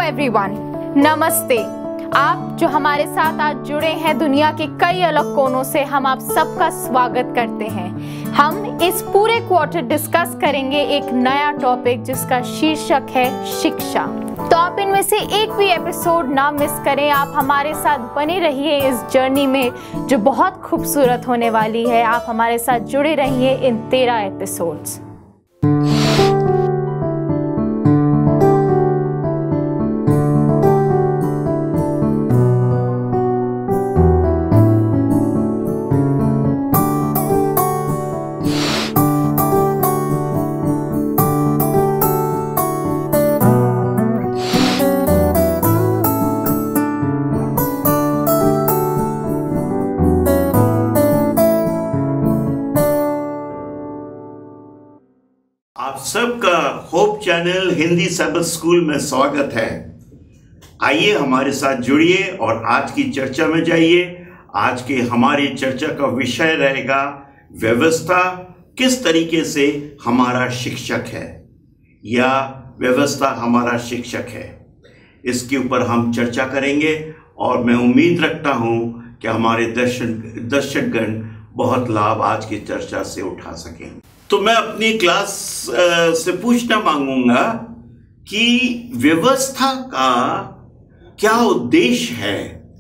Everyone, नमस्ते। आप जो हमारे साथ आज जुड़े हैं दुनिया के कई अलग कोनों से, हम आप सबका स्वागत करते हैं। हम इस पूरे क्वार्टर डिस्कस करेंगे एक नया टॉपिक जिसका शीर्षक है शिक्षा। तो आप इनमें से एक भी एपिसोड ना मिस करें। आप हमारे साथ बने रहिए इस जर्नी में जो बहुत खूबसूरत होने वाली है। आप हमारे साथ जुड़े रहिए इन 13 एपिसोड्स। सबका होप चैनल हिंदी सबक स्कूल में स्वागत है। आइए हमारे साथ जुड़िए और आज की चर्चा में जाइए। आज के हमारी चर्चा का विषय रहेगा व्यवस्था किस तरीके से हमारा शिक्षक है या व्यवस्था हमारा शिक्षक है। इसके ऊपर हम चर्चा करेंगे और मैं उम्मीद रखता हूं कि हमारे दर्शकगण बहुत लाभ आज की चर्चा से उठा सकें। तो मैं अपनी क्लास से पूछना मांगूंगा कि व्यवस्था का क्या उद्देश्य है।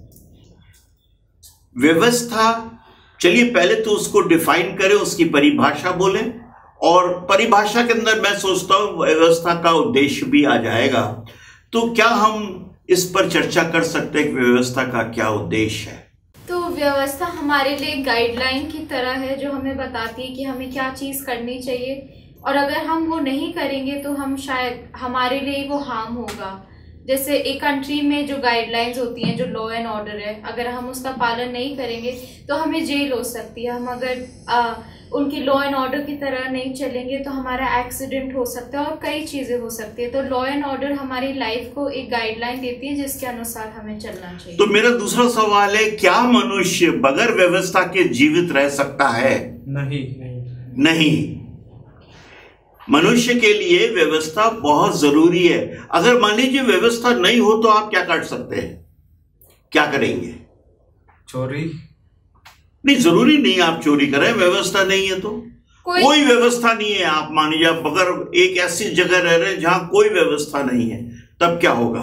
व्यवस्था, चलिए पहले तो उसको डिफाइन करें, उसकी परिभाषा बोलें और परिभाषा के अंदर मैं सोचता हूं व्यवस्था का उद्देश्य भी आ जाएगा। तो क्या हम इस पर चर्चा कर सकते हैं कि व्यवस्था का क्या उद्देश्य है। तो व्यवस्था हमारे लिए गाइडलाइन की तरह है जो हमें बताती है कि हमें क्या चीज़ करनी चाहिए और अगर हम वो नहीं करेंगे तो हम शायद हमारे लिए वो हार्म होगा। जैसे एक कंट्री में जो गाइडलाइंस होती हैं, जो लॉ एंड ऑर्डर है, अगर हम उसका पालन नहीं करेंगे तो हमें जेल हो सकती है। हम अगर उनकी लॉ एंड ऑर्डर की तरह नहीं चलेंगे तो हमारा एक्सीडेंट हो सकता है और कई चीज़ें हो सकती है। तो लॉ एंड ऑर्डर हमारी लाइफ को एक गाइडलाइन देती है जिसके अनुसार हमें चलना चाहिए। तो मेरा दूसरा सवाल है, क्या मनुष्य बगैर व्यवस्था के जीवित रह सकता है? नहीं। मनुष्य के लिए व्यवस्था बहुत जरूरी है। अगर मान लीजिए व्यवस्था नहीं हो तो आप क्या कर सकते हैं, क्या करेंगे? चोरी? नहीं, जरूरी नहीं आप चोरी करें। व्यवस्था नहीं है तो कोई व्यवस्था नहीं है, आप मान लीजिए अगर एक ऐसी जगह रह रहे हैं जहां कोई व्यवस्था नहीं है, तब क्या होगा?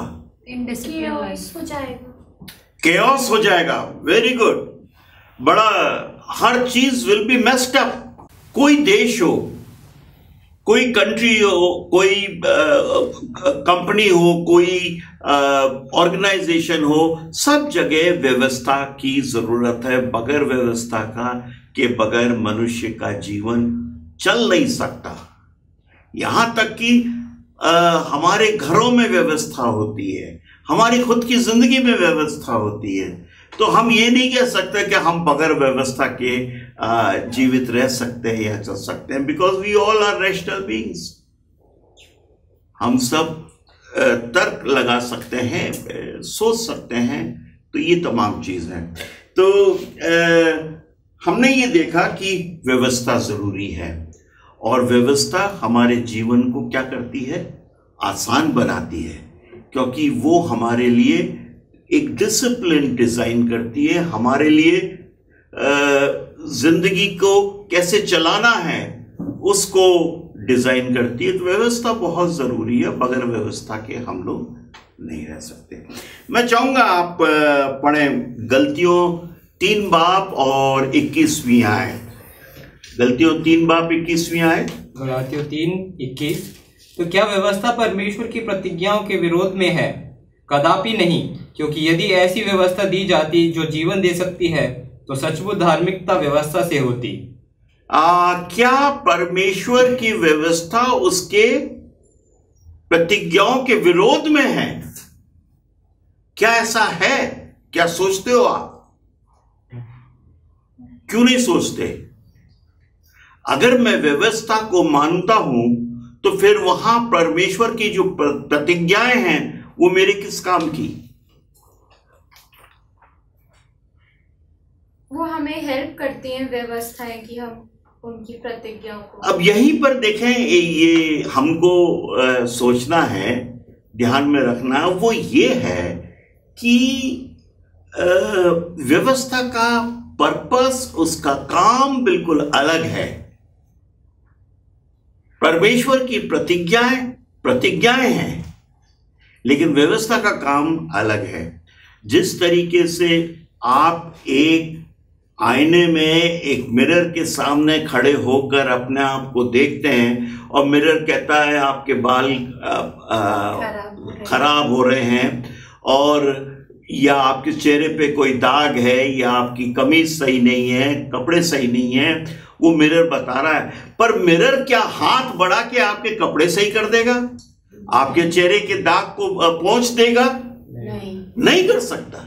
केओस हो जाएगा। Very good. बड़ा, हर चीज विल बी मेस्ड अप। कोई देश हो, कोई कंट्री हो, कोई कंपनी हो, कोई ऑर्गेनाइजेशन हो, सब जगह व्यवस्था की जरूरत है। बगैर व्यवस्था के बगैर मनुष्य का जीवन चल नहीं सकता। यहां तक कि हमारे घरों में व्यवस्था होती है, हमारी खुद की जिंदगी में व्यवस्था होती है। तो हम ये नहीं कह सकते कि हम बगैर व्यवस्था के जीवित रह सकते हैं या चल सकते हैं, because we all are rational beings. हम सब तर्क लगा सकते हैं, सोच सकते हैं, तो ये तमाम चीज है। तो हमने ये देखा कि व्यवस्था जरूरी है और व्यवस्था हमारे जीवन को क्या करती है? आसान बनाती है, क्योंकि वो हमारे लिए एक डिसिप्लिन डिजाइन करती है। हमारे लिए जिंदगी को कैसे चलाना है उसको डिजाइन करती है। तो व्यवस्था बहुत जरूरी है, बगैर व्यवस्था के हम लोग नहीं रह सकते। मैं चाहूंगा आप पढ़ें गलतियों 3 बाब और 21वीं आयत। गलतियों 3 बाब 21वीं आयत। गलातियों 3:21। तो क्या व्यवस्था परमेश्वर की प्रतिज्ञाओं के विरोध में है? कदापि नहीं, क्योंकि यदि ऐसी व्यवस्था दी जाती जो जीवन दे सकती है तो सचमुच धार्मिकता व्यवस्था से होती। क्या परमेश्वर की व्यवस्था उसके प्रतिज्ञाओं के विरोध में है? क्या ऐसा है? क्या सोचते हो आप? क्यों नहीं सोचते? अगर मैं व्यवस्था को मानता हूं तो फिर वहां परमेश्वर की जो प्रतिज्ञाएं हैं वो मेरे किस काम की? वो हमें हेल्प करती हैं व्यवस्थाएं कि हम उनकी प्रतिज्ञाओं को। अब यहीं पर देखें, ये हमको सोचना है ध्यान में रखना है वो ये है कि व्यवस्था का पर्पस, उसका काम बिल्कुल अलग है। परमेश्वर की प्रतिज्ञाएं हैं, लेकिन व्यवस्था का काम अलग है। जिस तरीके से आप एक आईने में एक मिरर के सामने खड़े होकर अपने आप को देखते हैं और मिरर कहता है आपके बाल खराब हो रहे हैं, और या आपके चेहरे पे कोई दाग है, या आपकी कमीज सही नहीं है, कपड़े सही नहीं है, वो मिरर बता रहा है। पर मिरर क्या हाथ बढ़ा के आपके कपड़े सही कर देगा? आपके चेहरे के दाग को पोंछ देगा? नहीं कर सकता।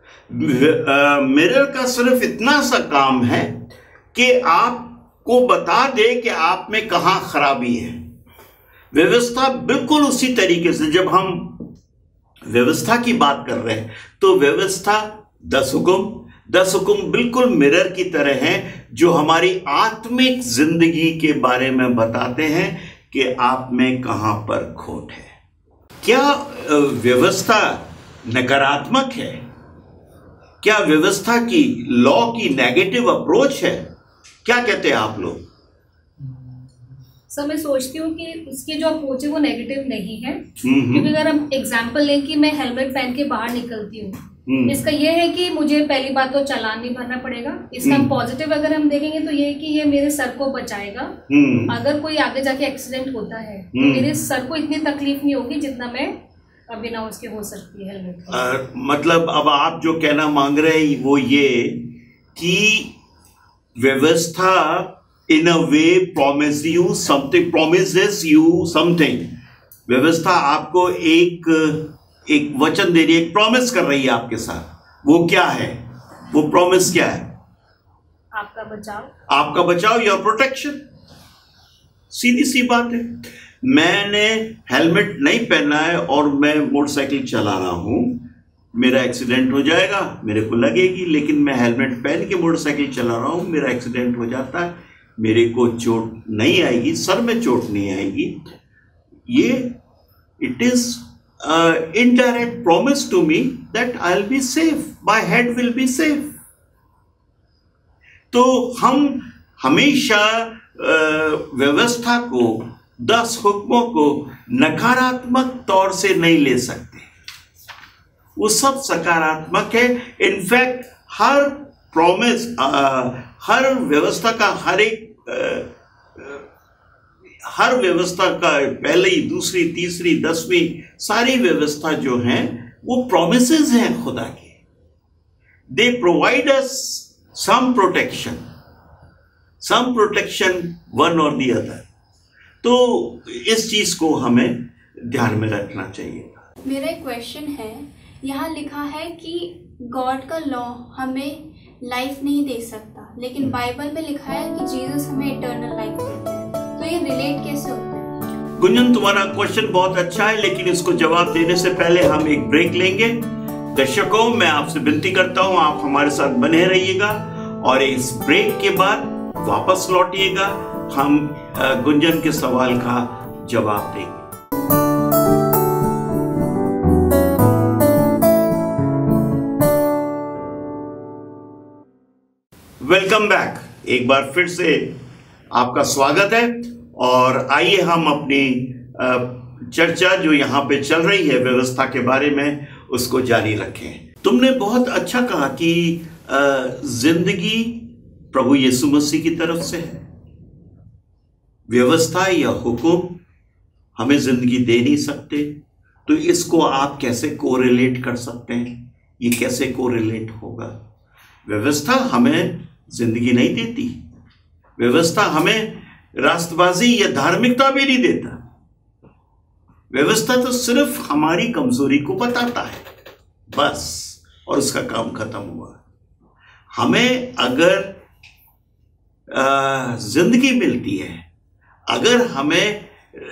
मिरर का सिर्फ इतना सा काम है कि आपको बता दे कि आप में कहां खराबी है। व्यवस्था बिल्कुल उसी तरीके से, जब हम व्यवस्था की बात कर रहे हैं तो व्यवस्था 10 हुक्म बिल्कुल मिरर की तरह हैं, जो हमारी आत्मिक जिंदगी के बारे में बताते हैं कि आप में कहां पर खोट है। क्या व्यवस्था नकारात्मक है? क्या व्यवस्था की लॉ की नेगेटिव अप्रोच है? क्या कहते हैं आप लोग? सर मैं सोचती हूँ कि उसकी जो अप्रोच है वो नेगेटिव नहीं है, क्योंकि अगर हम एग्जांपल लें कि मैं हेलमेट पहन के बाहर निकलती हूँ, इसका ये है कि मुझे पहली बात तो चालान नहीं भरना पड़ेगा। इसका हम पॉजिटिव अगर हम देखेंगे तो ये है कि ये मेरे सर को बचाएगा। अगर कोई आगे जाके एक्सीडेंट होता है तो मेरे सर को इतनी तकलीफ नहीं होगी जितना मैं बिना उसके हो सकती है हेलमेट। मतलब अब आप जो कहना मांग रहे हैं वो ये कि व्यवस्था in a way promises you something। व्यवस्था आपको एक वचन दे रही है, एक प्रॉमिस कर रही है आपके साथ। वो क्या है? वो प्रॉमिस क्या है? आपका बचाव, योर प्रोटेक्शन। सीधी सी बात है। मैंने हेलमेट नहीं पहना है और मैं मोटरसाइकिल चला रहा हूं, मेरा एक्सीडेंट हो जाएगा, मेरे को लगेगी। लेकिन मैं हेलमेट पहन के मोटरसाइकिल चला रहा हूं, मेरा एक्सीडेंट हो जाता है, मेरे को चोट नहीं आएगी, सर में चोट नहीं आएगी। ये it is indirect promise to me that I will be safe, my head will be safe. तो हम हमेशा व्यवस्था को, 10 हुक्मों को नकारात्मक तौर से नहीं ले सकते। वो सब सकारात्मक है। इनफैक्ट हर प्रॉमिस, हर व्यवस्था का हर व्यवस्था का पहली, दूसरी, तीसरी, 10वीं सारी व्यवस्था जो हैं वो प्रोमिसेस हैं खुदा के। They provide us some protection one or the other. तो इस चीज को हमें ध्यान में रखना चाहिए। मेरा एक क्वेश्चन है, यहाँ लिखा है कि गॉड का लॉ हमें लाइफ नहीं दे सकता, लेकिन बाइबल में लिखा है कि जीसस हमें इटर्नल लाइफ देते हैं। तो ये रिलेट कैसे होता है? गुंजन, तुम्हारा क्वेश्चन बहुत अच्छा है, लेकिन इसको जवाब देने से पहले हम एक ब्रेक लेंगे। दर्शकों, मैं आपसे विनती करता हूं आप हमारे साथ बने रहिएगा और इस ब्रेक के बाद वापस लौटिएगा। हम गुंजन के सवाल का जवाब देंगे। Welcome back. एक बार फिर से आपका स्वागत है और आइए हम अपनी चर्चा जो यहाँ पे चल रही है व्यवस्था के बारे में उसको जारी रखें। तुमने बहुत अच्छा कहा कि जिंदगी प्रभु यीशु मसीह की तरफ से है। व्यवस्था या हुक्म हमें जिंदगी दे नहीं सकते, तो इसको आप कैसे कोरिलेट कर सकते हैं? ये कैसे कोरिलेट होगा? व्यवस्था हमें जिंदगी नहीं देती, व्यवस्था हमें रास्तबाजी या धार्मिकता भी नहीं देता। व्यवस्था तो सिर्फ हमारी कमजोरी को बताता है बस, और उसका काम खत्म हुआ। हमें अगर जिंदगी मिलती है, अगर हमें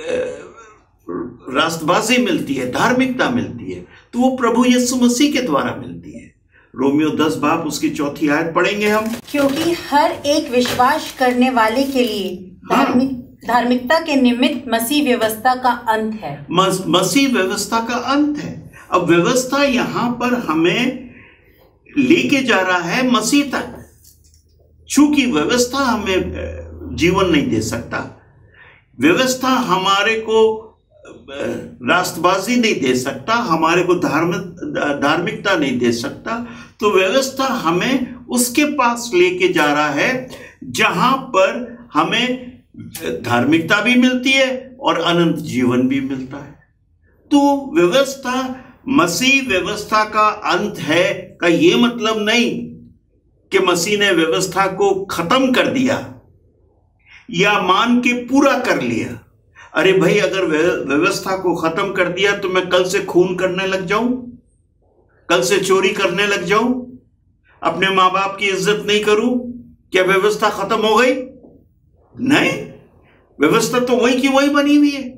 रास्तबाजी मिलती है, धार्मिकता मिलती है, तो वो प्रभु यीशु मसीह के द्वारा मिलती है। रोमियो 10 बाब उसकी 4 आयत पढ़ेंगे हम। क्योंकि हर एक विश्वास करने वाले के लिए धार्मिकता के निमित्त मसीह व्यवस्था का अंत है। मसीह व्यवस्था का अंत है। अब व्यवस्था यहां पर हमें लेके जा रहा है मसीह तक। चूंकि व्यवस्था हमें जीवन नहीं दे सकता, व्यवस्था हमारे को रास्तबाजी नहीं दे सकता, हमारे को धार्मिकता नहीं दे सकता, तो व्यवस्था हमें उसके पास लेके जा रहा है जहां पर हमें धार्मिकता भी मिलती है और अनंत जीवन भी मिलता है। तो व्यवस्था, मसीह व्यवस्था का अंत है का ये मतलब नहीं कि मसीह ने व्यवस्था को खत्म कर दिया या मान के पूरा कर लिया। अरे भाई, अगर व्यवस्था को खत्म कर दिया तो मैं कल से खून करने लग जाऊं, कल से चोरी करने लग जाऊं, अपने माँ बाप की इज्जत नहीं करूं, क्या व्यवस्था खत्म हो गई? नहीं, व्यवस्था तो वही की वही बनी हुई है।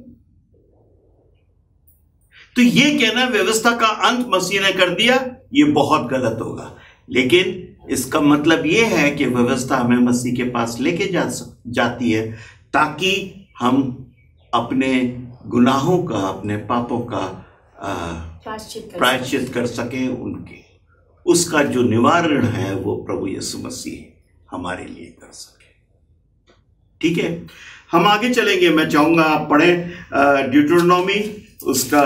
तो ये कहना व्यवस्था का अंत मसीह ने कर दिया, ये बहुत गलत होगा। लेकिन इसका मतलब ये है कि व्यवस्था हमें मसीह के पास लेके जाती है ताकि हम अपने गुनाहों का, अपने पापों का प्रायश्चित कर सकें। उनके उसका जो निवारण है वो प्रभु यीशु मसीह हमारे लिए कर सके। ठीक है, हम आगे चलेंगे। मैं चाहूंगा आप पढ़ें ड्यूटरोनॉमी, उसका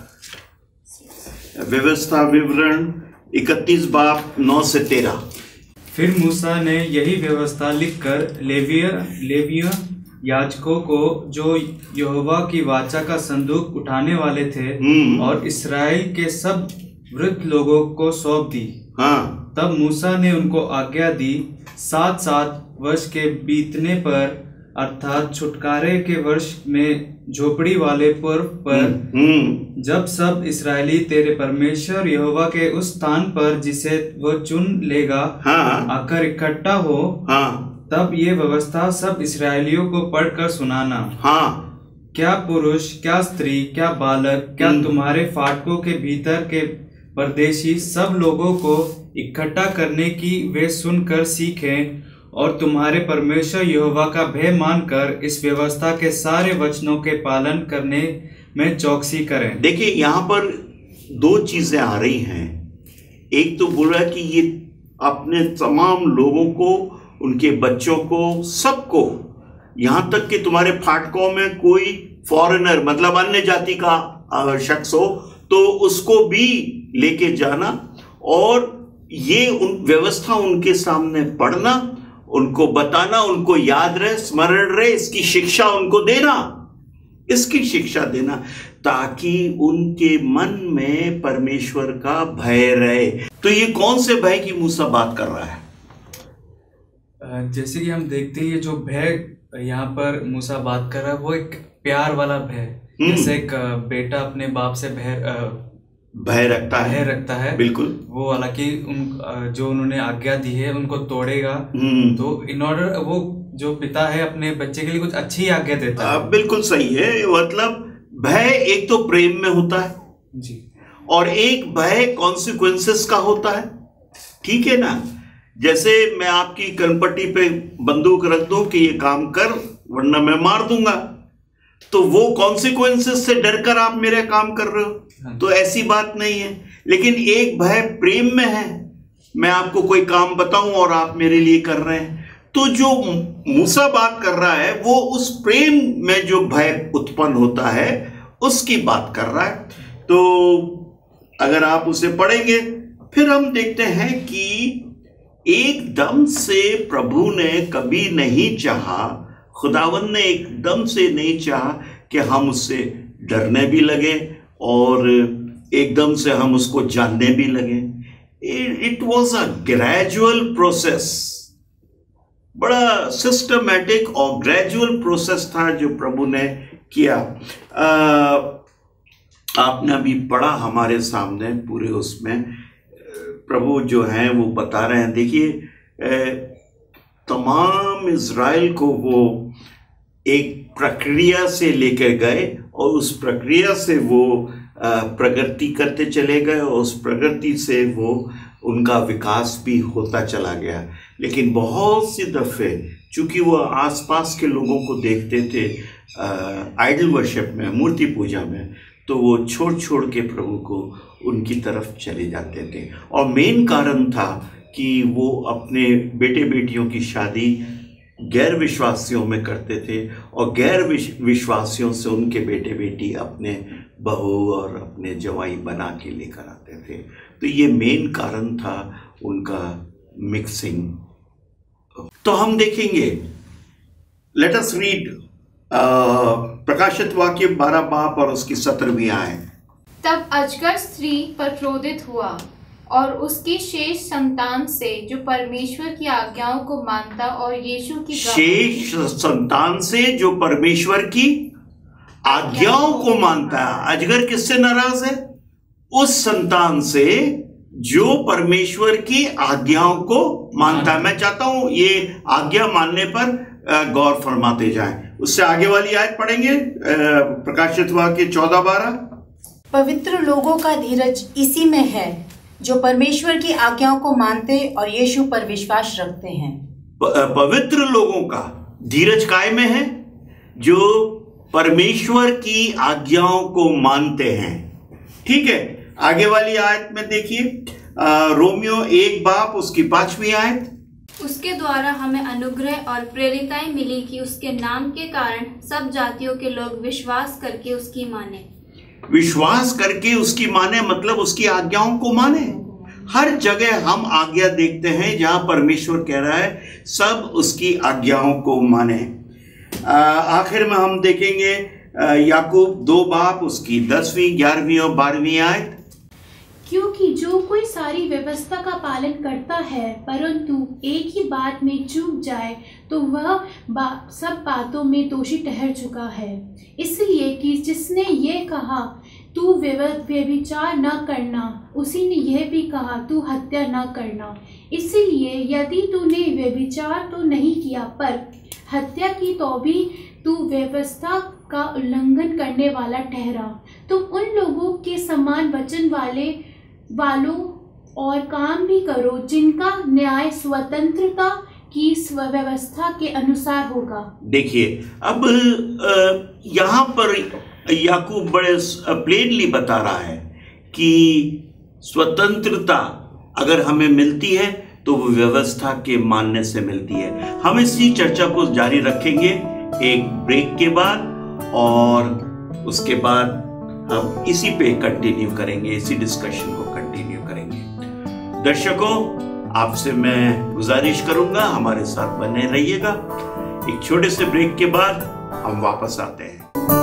व्यवस्था विवरण 31 बाब 9 से 13। फिर मूसा ने यही व्यवस्था लिखकर लेविय याजकों को, जो यहोवा की वाचा का संदूक उठाने वाले थे, और इस्राएल के सब वृद्ध लोगों को सौंप दी। हाँ। तब मूसा ने उनको आज्ञा दी, 7 वर्ष के बीतने पर, अर्थात छुटकारे के वर्ष में झोपड़ी वाले पर्व पर, जब सब इस्राएली तेरे परमेश्वर यहोवा के उस स्थान पर जिसे वो चुन लेगा आकर इकट्ठा हो, तब ये व्यवस्था सब इस्राएलियों को पढ़कर सुनाना। क्या पुरुष, क्या स्त्री, क्या बालक, क्या तुम्हारे फाटकों के भीतर के परदेशी, सब लोगों को इकट्ठा करने की वे सुनकर सीखें और तुम्हारे परमेश्वर यहोवा का भय मानकर इस व्यवस्था के सारे वचनों के पालन करने में चौकसी करें। देखिए, यहाँ पर 2 चीजें आ रही हैं। एक तो बोल रहा है कि ये अपने तमाम लोगों को, उनके बच्चों को, सबको, यहाँ तक कि तुम्हारे फाटकों में कोई फॉरेनर मतलब अन्य जाति का शख्स हो तो उसको भी लेके जाना, और ये व्यवस्था उनके सामने पढ़ना, उनको बताना, उनको याद रहे, स्मरण रहे, इसकी शिक्षा उनको देना, इसकी शिक्षा देना, ताकि उनके मन में परमेश्वर का भय रहे। तो ये कौन से भय की मूसा बात कर रहा है? जैसे कि हम देखते हैं, ये जो भय यहाँ पर मूसा बात कर रहा है वो एक प्यार वाला भय, जैसे एक बेटा अपने बाप से भय रखता है। बिल्कुल। वो हालांकि जो उन्होंने आज्ञा दी है उनको तोड़ेगा, तो इन ऑर्डर वो जो पिता है अपने बच्चे के लिए कुछ अच्छी आज्ञा देता है। बिल्कुल सही है। मतलब भय एक तो प्रेम में होता है जी, और एक भय कॉन्सिक्वेंसेस का होता है। ठीक है ना? जैसे मैं आपकी कनपट्टी पे बंदूक रख दूं कि ये काम कर वरना मैं मार दूंगा, तो वो कॉन्सिक्वेंसेस से डरकर आप मेरे काम कर रहे हो, तो ऐसी बात नहीं है। लेकिन एक भय प्रेम में है, मैं आपको कोई काम बताऊं और आप मेरे लिए कर रहे हैं, तो जो मूसा बात कर रहा है वो उस प्रेम में जो भय उत्पन्न होता है उसकी बात कर रहा है। तो अगर आप उसे पढ़ेंगे, फिर हम देखते हैं कि एकदम से प्रभु ने कभी नहीं चाहा, खुदावन ने एकदम से नहीं चाहा कि हम उससे डरने भी लगे और एकदम से हम उसको जानने भी लगे। It was a gradual process, बड़ा सिस्टमैटिक और ग्रेजुअल प्रोसेस था जो प्रभु ने किया। आपने अभी पढ़ा हमारे सामने पूरे, उसमें प्रभु जो हैं वो बता रहे हैं। देखिए, तमाम इज़राइल को वो एक प्रक्रिया से लेकर गए और उस प्रक्रिया से वो प्रगति करते चले गए और उस प्रगति से वो उनका विकास भी होता चला गया। लेकिन बहुत सी दफ़े चूंकि वो आसपास के लोगों को देखते थे आइडल वर्शिप में, मूर्ति पूजा में, तो वो छोड़ छोड़ के प्रभु को उनकी तरफ चले जाते थे। और मेन कारण था कि वो अपने बेटे बेटियों की शादी गैर विश्वासियों में करते थे और गैर विश्वासियों से उनके बेटे बेटी अपने बहू और अपने जवाई बना के लेकर आते थे। तो ये मेन कारण था उनका मिक्सिंग। तो हम देखेंगे, लेट अस रीड प्रकाशित वाक्य 12 बाब और उसकी 17वीं आयत। तब अजगर स्त्री पर क्रोधित हुआ और उसकी शेष संतान से जो परमेश्वर की आज्ञाओं को मानता और यीशु की शेष संतान से जो परमेश्वर की आज्ञाओं को मानता है। अजगर किससे नाराज है? उस संतान से जो परमेश्वर की आज्ञाओं को मानता है। मैं चाहता हूं ये आज्ञा मानने पर गौर फरमाते जाएं। उससे आगे वाली आयत पढ़ेंगे, प्रकाशित वाक्य 14-12। पवित्र लोगों का धीरज इसी में है जो परमेश्वर की आज्ञाओं को मानते और यीशु पर विश्वास रखते हैं। पवित्र लोगों का धीरज काय में है? जो परमेश्वर की आज्ञाओं को मानते हैं। ठीक है, आगे वाली आयत में देखिए, रोमियो 1 बाब उसकी 5वीं आयत। उसके द्वारा हमें अनुग्रह और प्रेरिताएं मिली कि उसके नाम के कारण सब जातियों के लोग विश्वास करके उसकी माने। विश्वास करके उसकी माने मतलब उसकी आज्ञाओं को माने। हर जगह हम आज्ञा देखते हैं जहां परमेश्वर कह रहा है सब उसकी आज्ञाओं को माने। आखिर में हम देखेंगे याकूब 2 बाब उसकी 10वीं, 11वीं और 12वीं आयत। क्योंकि जो कोई सारी व्यवस्था का पालन करता है परंतु एक ही बात में चूक जाए तो वह सब बातों में दोषी ठहर चुका है। इसलिए कि जिसने ये कहा तू व्यभिचार न करना, उसी ने यह भी कहा तू हत्या न करना। इसलिए यदि तूने व्यभिचार तो नहीं किया पर हत्या की तो भी तू व्यवस्था का उल्लंघन करने वाला ठहरा। तुम उन लोगों के समान वचन वालों और काम भी करो जिनका न्याय स्वतंत्रता की व्यवस्था के अनुसार होगा। देखिए, अब यहाँ पर याकूब बड़े प्लेनली बता रहा है कि स्वतंत्रता अगर हमें मिलती है तो वो व्यवस्था के मानने से मिलती है। हम इसी चर्चा को जारी रखेंगे एक ब्रेक के बाद, और उसके बाद हम इसी पे कंटिन्यू करेंगे, इसी डिस्कशन को कंटिन्यू करेंगे। दर्शकों, आपसे मैं गुजारिश करूंगा हमारे साथ बने रहिएगा। एक छोटे से ब्रेक के बाद हम वापस आते हैं।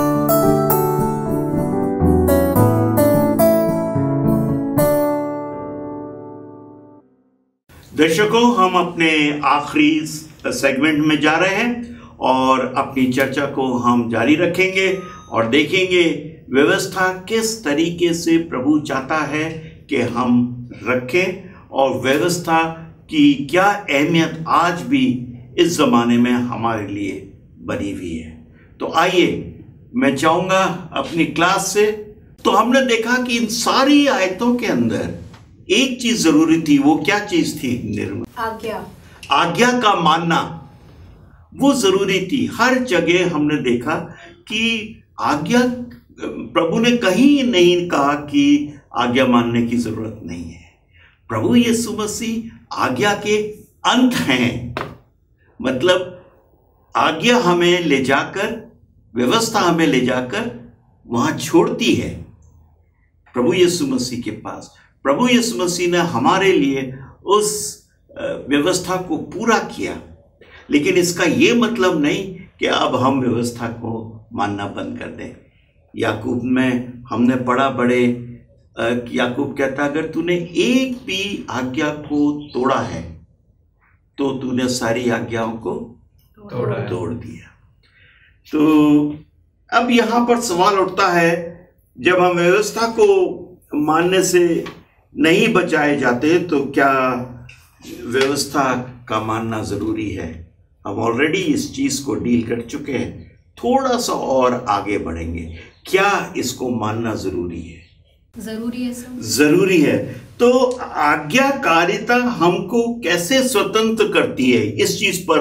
दर्शकों, हम अपने आखिरी सेगमेंट में जा रहे हैं और अपनी चर्चा को हम जारी रखेंगे और देखेंगे व्यवस्था किस तरीके से प्रभु चाहता है कि हम रखें और व्यवस्था की क्या अहमियत आज भी इस ज़माने में हमारे लिए बनी हुई है। तो आइए, मैं चाहूँगा अपनी क्लास से, तो हमने देखा कि इन सारी आयतों के अंदर एक चीज़ ज़रूरी थी। वो क्या चीज़ थी निर्मल? आज्ञा का मानना वो ज़रूरी थी। हर जगह हमने देखा कि आज्ञा, प्रभु ने कहीं नहीं कहा कि आज्ञा मानने की जरूरत नहीं है। प्रभु यीशु मसीह आज्ञा के अंत हैं, मतलब आज्ञा हमें ले जाकर, व्यवस्था हमें ले जाकर वहां छोड़ती है प्रभु यीशु मसीह के पास। प्रभु यीशु मसीह ने हमारे लिए उस व्यवस्था को पूरा किया, लेकिन इसका ये मतलब नहीं कि अब हम व्यवस्था को मानना बंद कर दें। याकूब में हमने पढ़ा, बड़े याकूब कहता अगर तूने एक भी आज्ञा को तोड़ा है तो तूने सारी आज्ञाओं को तोड़ दिया। तो अब यहाँ पर सवाल उठता है, जब हम व्यवस्था को मानने से नहीं बचाए जाते तो क्या व्यवस्था का मानना जरूरी है? हम ऑलरेडी इस चीज को डील कर चुके हैं, थोड़ा सा और आगे बढ़ेंगे। क्या इसको मानना जरूरी है? जरूरी है सर। जरूरी है। तो आज्ञाकारिता हमको कैसे स्वतंत्र करती है, इस चीज पर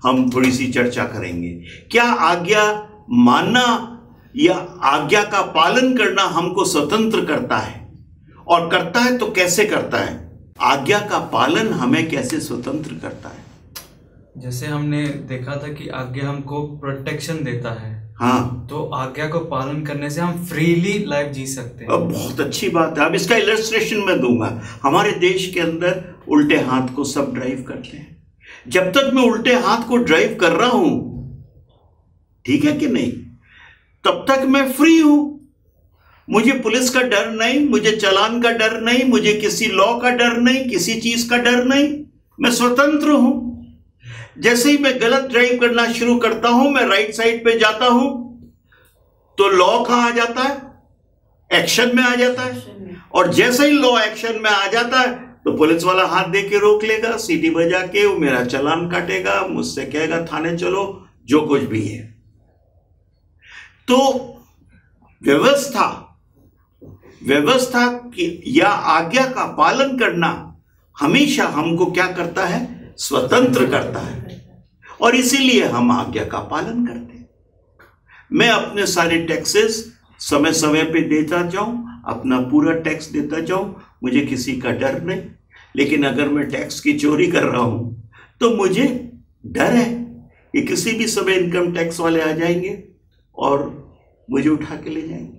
हम थोड़ी सी चर्चा करेंगे। क्या आज्ञा मानना या आज्ञा का पालन करना हमको स्वतंत्र करता है, और करता है तो कैसे करता है? आज्ञा का पालन हमें कैसे स्वतंत्र करता है? जैसे हमने देखा था कि आज्ञा हमको प्रोटेक्शन देता है। हाँ, तो आज्ञा को पालन करने से हम फ्रीली लाइफ जी सकते हैं। बहुत अच्छी बात है। अब इसका इलस्ट्रेशन मैं दूंगा। हमारे देश के अंदर उल्टे हाथ को सब ड्राइव करते हैं। जब तक मैं उल्टे हाथ को ड्राइव कर रहा हूं, ठीक है कि नहीं, तब तक मैं फ्री हूं। मुझे पुलिस का डर नहीं, मुझे चालान का डर नहीं, मुझे किसी लॉ का डर नहीं, किसी चीज का डर नहीं। मैं स्वतंत्र हूं। जैसे ही मैं गलत ड्राइव करना शुरू करता हूं, मैं राइट साइड पे जाता हूं, तो लॉ कहां आ जाता है? एक्शन में आ जाता है। और जैसे ही लॉ एक्शन में आ जाता है तो पुलिस वाला हाथ दे के रोक लेगा, सीटी बजा के वो मेरा चालान काटेगा, मुझसे कहेगा थाने चलो, जो कुछ भी है। तो व्यवस्था की या आज्ञा का पालन करना हमेशा हमको क्या करता है? स्वतंत्र करता है। और इसीलिए हम आज्ञा का पालन करते हैं। मैं अपने सारे टैक्सेस समय समय पे देता जाऊं, अपना पूरा टैक्स देता जाऊं, मुझे किसी का डर नहीं। लेकिन अगर मैं टैक्स की चोरी कर रहा हूं तो मुझे डर है कि किसी भी समय इनकम टैक्स वाले आ जाएंगे और मुझे उठा के ले जाएंगे।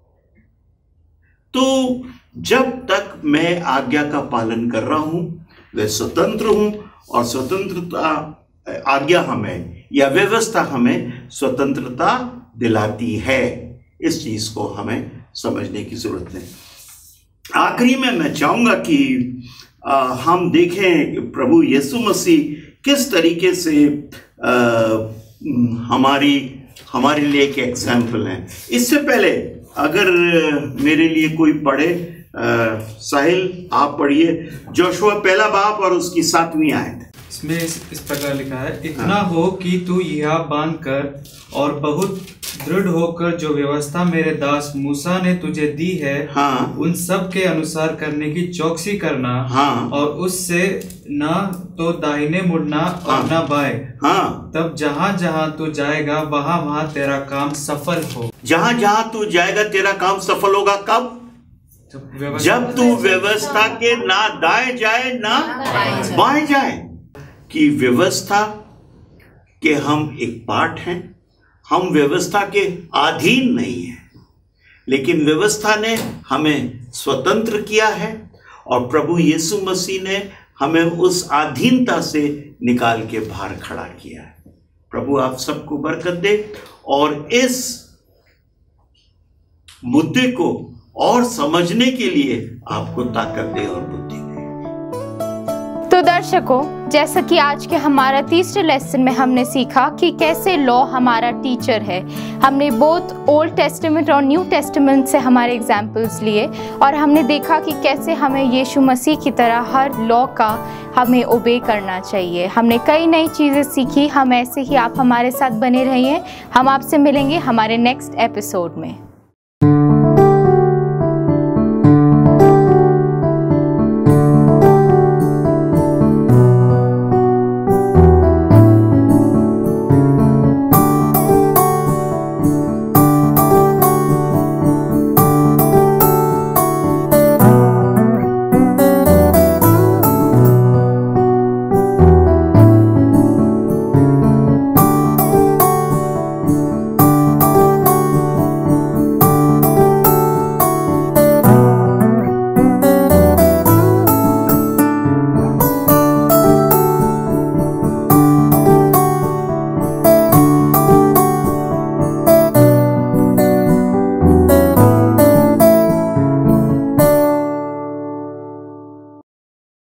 तो जब तक मैं आज्ञा का पालन कर रहा हूं, वह स्वतंत्र हूं। और स्वतंत्रता, आज्ञा हमें या व्यवस्था हमें स्वतंत्रता दिलाती है। इस चीज को हमें समझने की जरूरत है। आखिरी में मैं चाहूंगा कि हम देखें प्रभु यीशु मसीह किस तरीके से हमारे लिए एक एग्जाम्पल है। इससे पहले अगर मेरे लिए कोई पढ़े, साहिल आप पढ़िए जोशुआ पहला बाब और उसकी 7वीं आयत। इसमें इस प्रकार लिखा है, इतना हो कि तू यह बांध कर और बहुत दृढ़ होकर जो व्यवस्था मेरे दास मूसा ने तुझे दी है, उन सब के अनुसार करने की चौकसी करना, और उससे न तो दाहिने मुड़ना और न बाएं, तब जहाँ जहाँ तू जाएगा वहाँ वहाँ तेरा काम सफल हो। जहाँ जहाँ तू जाएगा तेरा काम सफल होगा। कब? जब तू व्यवस्था के ना दाएं जाए ना बाएं जाए। कि व्यवस्था के हम एक पार्ट हैं, हम व्यवस्था के अधीन नहीं हैं, लेकिन व्यवस्था ने हमें स्वतंत्र किया है और प्रभु यीशु मसीह ने हमें उस अधीनता से निकाल के बाहर खड़ा किया है। प्रभु आप सबको बरकत दे और इस मुद्दे को और समझने के लिए आपको ताकत दे और बुद्धि दे। तो दर्शकों, जैसा कि आज के हमारा तीसरे लेसन में हमने सीखा कि कैसे लॉ हमारा टीचर है। हमने बोथ ओल्ड टेस्टामेंट और न्यू टेस्टामेंट से हमारे एग्जाम्पल्स लिए और हमने देखा कि कैसे हमें यीशु मसीह की तरह हर लॉ का हमें ओबे करना चाहिए। हमने कई नई चीज़ें सीखी। हम ऐसे ही आप हमारे साथ बने रहिए। हम आपसे मिलेंगे हमारे नेक्स्ट एपिसोड में।